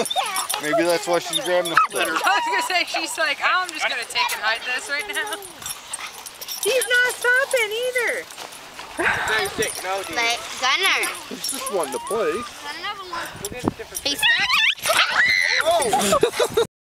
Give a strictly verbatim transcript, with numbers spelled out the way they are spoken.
Maybe that's why she's grabbing the I was gonna say, she's like, I'm just gonna take and hide this right now. He's not stopping either. Let Gunner. He's just wanting to play. He's stuck. Oh!